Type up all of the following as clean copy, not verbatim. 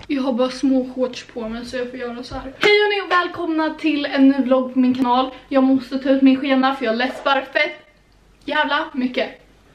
Jag har bara små shorts på mig så jag får göra så här. Hej hörni och välkomna till en ny vlogg på min kanal. Jag måste ta ut min skena för jag läspar fett jävla mycket.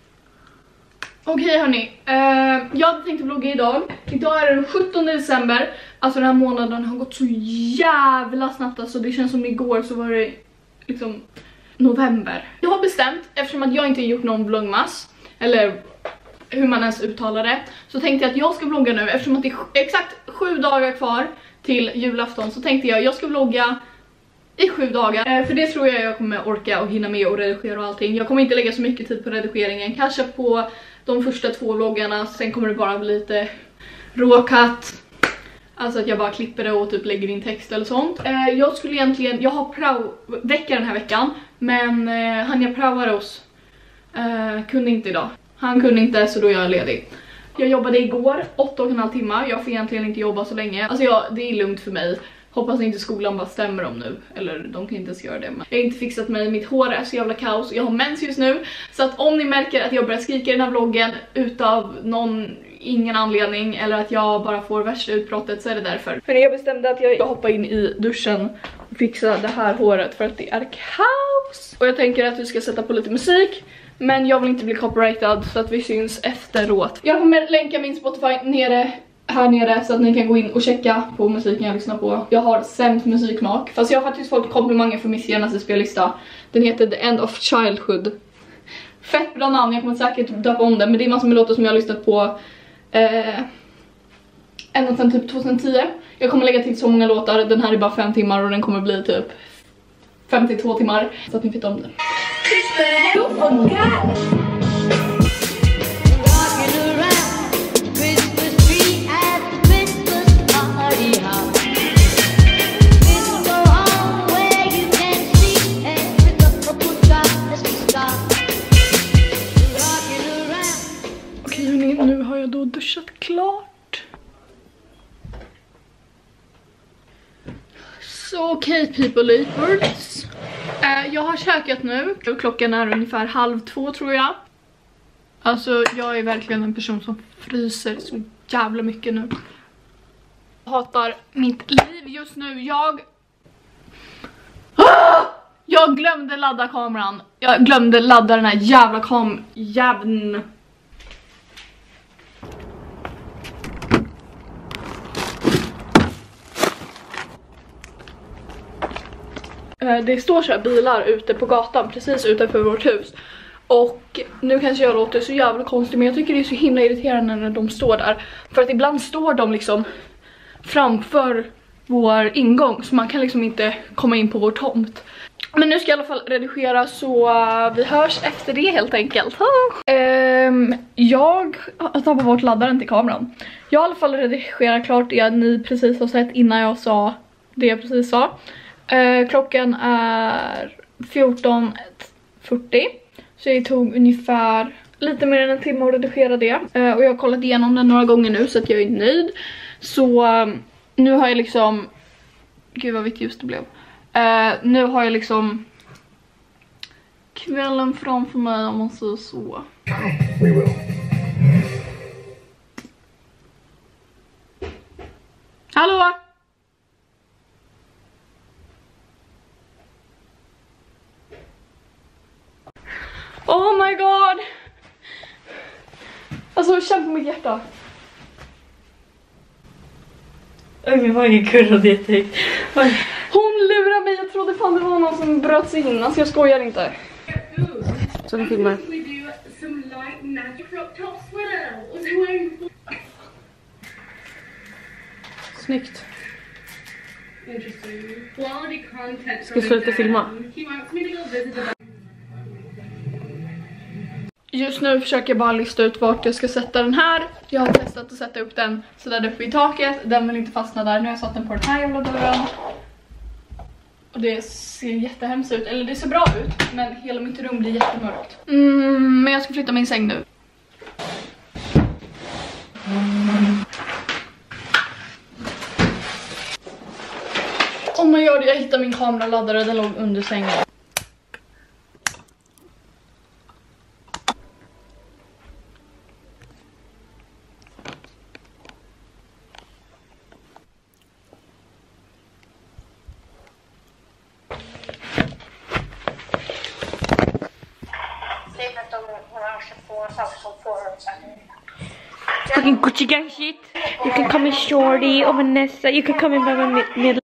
Okej hörni, jag hade tänkt att vlogga idag. Idag är det den 17 december. Alltså den här månaden har gått så jävla snabbt. Alltså det känns som igår så var det liksom november. Jag har bestämt, eftersom att jag inte har gjort någon vlogmas, eller hur man ens uttalar det, så tänkte jag att jag ska vlogga nu. Eftersom att det är exakt 7 dagar kvar till julafton, så tänkte jag ska vlogga i 7 dagar. För det tror jag kommer orka och hinna med och redigera och allting. Jag kommer inte lägga så mycket tid på redigeringen. Kanske på de första 2 vloggarna. Sen kommer det bara bli lite råkatt. Alltså att jag bara klipper det och typ lägger in text eller sånt. Jag skulle egentligen, jag har prao-vecka den här veckan. Men han jag praoar hos kunde inte idag. Han kunde inte, så då är jag ledig. Jag jobbade igår 8,5 timmar. Jag får egentligen inte jobba så länge. Alltså det är lugnt för mig. Hoppas inte skolan bara stämmer om nu. Eller de kan inte ens göra det. Men jag har inte fixat mig. Mitt hår är så jävla kaos. Jag har mens just nu. Så att om ni märker att jag börjar skrika i den här vloggen utav ingen anledning, eller att jag bara får värsta utbrottet, så är det därför. För jag bestämde att jag hoppar in i duschen och fixar det här håret för att det är kaos. Och jag tänker att vi ska sätta på lite musik. Men jag vill inte bli copyrightad, så att vi syns efteråt. Jag kommer länka min Spotify här nere så att ni kan gå in och checka på musiken jag lyssnar på. Jag har sämst musiksmak. Fast jag har faktiskt fått komplimanger för min senaste spellista. Den heter The End of Childhood. Fett bra namn, jag kommer säkert döpa om den. Men det är massor med låtar som jag har lyssnat på ända sedan typ 2010. Jag kommer lägga till så många låtar. Den här är bara 5 timmar och den kommer bli typ 52 timmar. Så att ni vet om den. Okej hörni, nu har jag då duschat klart. Så okej people eaters. Jag har käkat nu. Klockan är ungefär 1:30 tror jag. Alltså jag är verkligen en person som fryser så jävla mycket nu. Jag hatar mitt liv just nu. Jag glömde ladda kameran. Jag glömde ladda den här jävla jävn. Det står så här bilar ute på gatan precis utanför vårt hus. Och nu kanske jag låter så jävla konstigt, men jag tycker det är så himla irriterande när de står där. För att ibland står de liksom framför vår ingång, så man kan liksom inte komma in på vår tomt. Men nu ska jag i alla fall redigera, så vi hörs efter det helt enkelt. Jag har tappat bort laddaren till kameran. Jag har i alla fall redigerat klart det ni precis har sett innan jag sa det jag precis sa. Klockan är 14:40. Så det tog ungefär lite mer än en timme att redigera det. Och jag har kollat igenom den några gånger nu, så att jag är nöjd. Så nu har jag liksom... Gud vad vitt just det blev. Nu har jag liksom kvällen framför mig, om man säger så. We will. Hallå? Oh my god. Alltså känn på mitt hjärta. Oj, min mage kurrade jättehögt. Hon lurar mig, jag trodde fan det var någon som bröt sig in. Alltså jag skojar inte. Så de filmar. Snyggt. Ska sluta filma. Just nu försöker jag bara lista ut vart jag ska sätta den här. Jag har testat att sätta upp den så där uppe i taket. Den vill inte fastna där. Nu har jag satt den på den här jävla dörren. Och det ser jättehemskt ut. Eller det ser bra ut, men hela mitt rum blir jättemörkt. Men jag ska flytta min säng nu. Oh my god, jag hittade min kameraladdare. Den låg under sängen. Fucking Gucci gang shit. You can call me Shorty or Vanessa. You can call me by my middle.